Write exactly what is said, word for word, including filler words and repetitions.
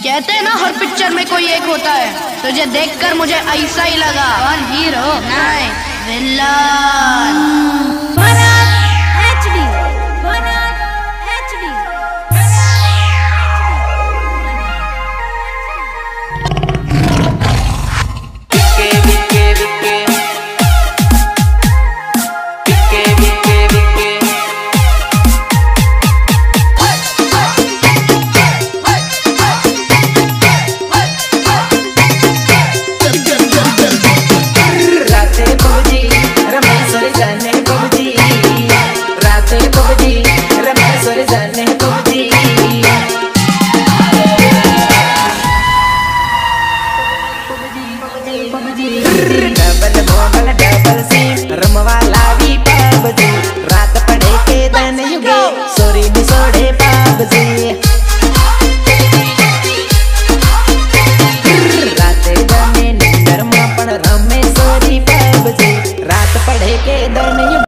कहते हैं ना हर पिक्चर में कोई एक होता है, तुझे देखकर मुझे ऐसा ही लगा। कौन हीरो? नहीं, villain. Double mobile double SIM रमवाला भी पबजी, रात पड़े के दिन युगे सोरी भी सोड़े पबजी। रात जाने निंदर में पण रमे सोरी पबजी, रात पड़े के दिन